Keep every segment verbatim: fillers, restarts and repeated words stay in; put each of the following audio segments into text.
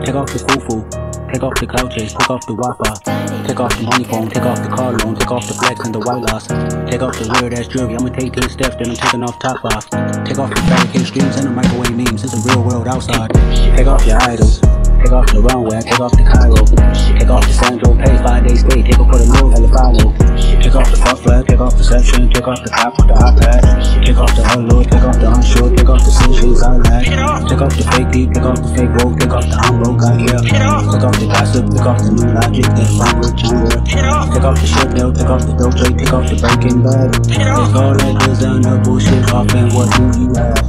Take off the foo-foo, take off the cloud chase, take off the Wi-Fi, take off the money phone, take off the car loan, take off the flex and the white loss, take off the weird ass jewelry. I'ma take ten steps, then I'm taking off top off. Take off the fabricated streams and the microwave memes. It's a real world outside. Take off your idols, take off the runway, take off the Cairo, take off the Sandro, pay five days stay, take off for the little Elefano. Take off the fuck flag, take off the section, take off the cop with the iPad, take off the hello, take off the unsure, take off the socials I like, take off the fake deep, take off the fake woke, take off the I'm broke, I care, take off the gossip, take off the new logic, then I'm rich and real, take off the shit now, take off the dope trade, take off the breaking bad, take all that designer bullshit off and what do you have?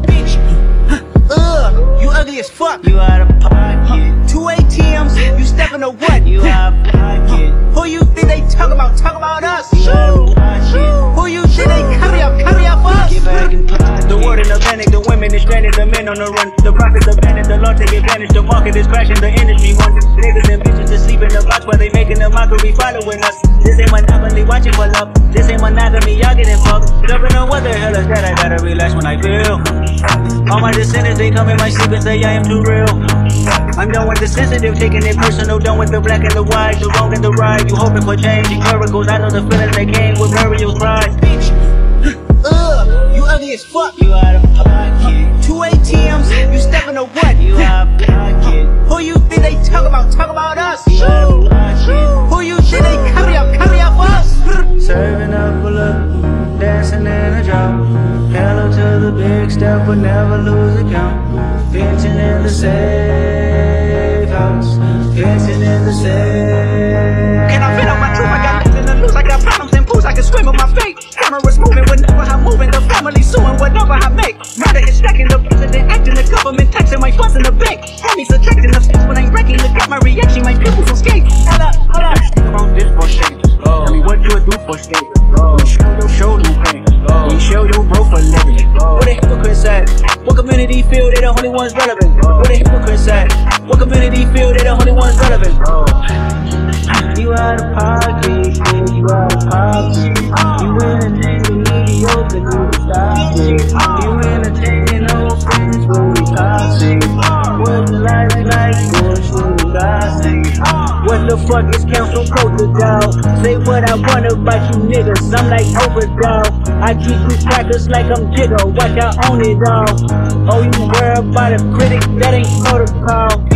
Ugh, you ugly as fuck. You out of pocket. Two A T Ms, you stepping to what? You out of pocket. Who you think they talk about? Talk about us. You out of pocket. Who you think they carry up? Carry up us. Get back in pocket. The world in a panic, the women is stranded, the men on the run, the profits abandoned, the law take advantage, the market is crashing, the industry wants niggas and bitches to sleep in the box while they making a mockery following us. This ain't monopoly, watching for love. This ain't monogamy, y'all getting fucked. Don't know what the hell is that, I gotta relax when I feel. All my descendants, they come in my sleep and say I am too real. I'm done with the sensitive, taking it personal, done with the black and the white, the wrong and the right. You hoping for change, miracles, I know the feelings that came with burial cries. Ugh, you ugly as fuck. You out of pocket. Two A T Ms, you stepping to what? You out of pocket. Who you think they talk about? Talk about us. You out of pocket. Who you think they carry up? Carry up us. Serving up a look, dancing in a drop. Hello to the big step, but never lose a count. Pinching in the safe house, pinching in the safe. Can I fit on my truth? I got nothing to lose. I got problems and pools. I can swim with my fate. Cameras moving whenever I'm moving. The family suing whatever I make. Murder is stacking. The president acting. The government taxing my funds in the bank. Homies attracting the face when I'm breaking. Look at my reaction. My pupils escape. Hold up, hold up. Think about this for shit. Tell me what you would do for state. We show your show no pain. We show your bro for living. Where the hypocrites at? What community feel they the only ones relevant? Where the hypocrites at? What community feel they the only ones relevant? You out of pocket, yeah, you out of pocket. You entertaining mediocre, you stop it. You entertaining old friends, but we toxic. What the life like, bullshit, gossip. What the fuck is council culture, dog? Say what I want about you niggas, I'm like overdog. I treat you crackers like I'm Jiggo, watch I own it all. Oh, you worry about a critic, that ain't protocol.